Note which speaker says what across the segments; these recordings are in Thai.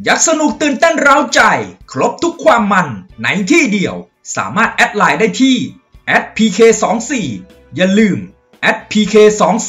Speaker 1: อยากสนุกตื่นเต้นเร้าใจครบทุกความมันในที่เดียวสามารถแอดไลน์ได้ที่ @pk24 อย่าลืม @pk24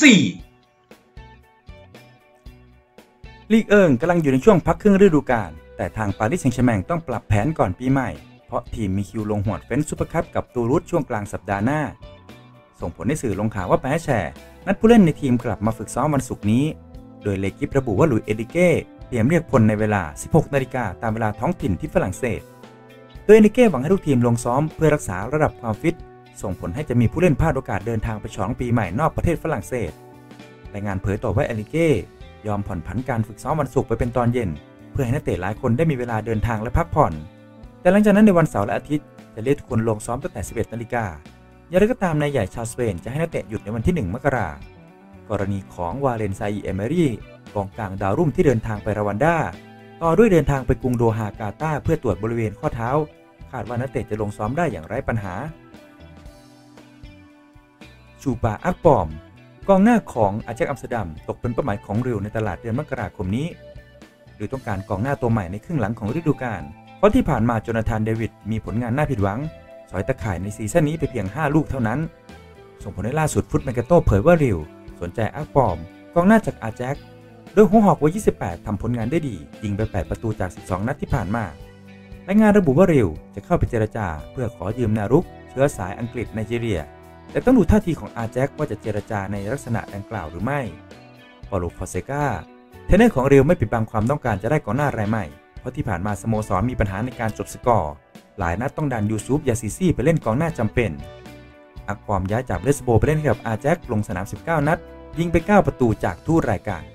Speaker 2: ลีกเอิงกำลังอยู่ในช่วงพักครึ่งฤดูกาลแต่ทางปารีสแซงต์แชร์แมงต้องปรับแผนก่อนปีใหม่เพราะทีมมีคิวลงหวดเฟ้นซูเปอร์คัพกับตูรูสช่วงกลางสัปดาห์หน้าส่งผลให้สื่อลงข่าวว่าแปแชร์นัดผู้เล่นในทีมกลับมาฝึกซ้อมวันศุกร์นี้โดยเลกิประบุว่าหลุยส์เอริเก้เตรียมเรียกพลในเวลา 16 นาฬิกาตามเวลาท้องถิ่นที่ฝรั่งเศสโดยเอริเก้หวังให้ทุกทีมลงซ้อมเพื่อรักษาระดับความฟิตส่งผลให้จะมีผู้เล่นพลาดโอกาสเดินทางไปฉลองปีใหม่นอกประเทศฝรั่งเศสรายงานเผยต่อว่าเอริเก้ยอมผ่อนผันการฝึกซ้อมวันศุกร์ไปเป็นตอนเย็นเพื่อให้นักเตะหลายคนได้มีเวลาเดินทางและพักผ่อนแต่หลังจากนั้นในวันเสาร์และอาทิตย์จะเรียกทุกคนลงซ้อมตั้งแต่ 11 นาฬิกาอย่างไรก็ตามนายใหญ่ชาวสเปนจะให้นักเตะหยุดในวันที่ 1 มกราคมกรณีของวาเลนไซเอเมรี่กองกลางดาวรุ่งที่เดินทางไปรวันดาต่อด้วยเดินทางไปกรุงโดฮากาตาร์เพื่อตรวจบริเวณข้อเท้าคาดว่านักเตะจะลงซ้อมได้อย่างไร้ปัญหาชูปาอักปอมกองหน้าของอาแจ็คอัมสเตอร์ดัมตกเป็นเป้าหมายของริวในตลาดเดือนมกราคมนี้โดยต้องการกองหน้าตัวใหม่ในครึ่งหลังของฤดูกาลเพราะที่ผ่านมาโจนาธานเดวิดมีผลงานน่าผิดหวังสอยตะข่ายในซีซั่นนี้ไปเพียง5 ลูกเท่านั้นส่งผลให้ล่าสุดฟุตแมกาโต้เผยว่าริวสนใจอักปอมกองหน้าจากอาแจ็คโดยหัวหอกวัย 28 ทำผลงานได้ดียิงไป 8 ประตูจาก 12 นัดที่ผ่านมารายงานระบุว่าริวจะเข้าไปเจรจาเพื่อขอยืมแนวรุกเชื้อสายอังกฤษไนจีเรียแต่ต้องดูท่าทีของอาแจ็คว่าจะเจรจาในลักษณะดังกล่าวหรือไม่ปาโล ฟอนเซกาเทรนเนอร์ของริวไม่ปิดบังความต้องการจะได้กองหน้ารายใหม่เพราะที่ผ่านมาสโมสรมีปัญหาในการจบสกอร์หลายนัดต้องดันยูซุฟยาซิซี่ไปเล่นกองหน้าจำเป็นอักปอมย้ายจากเลสโบไปเล่นให้กับอาแจ็คลงสนาม 19 นัดยิงไป 9 ประตูจากทุกรายการ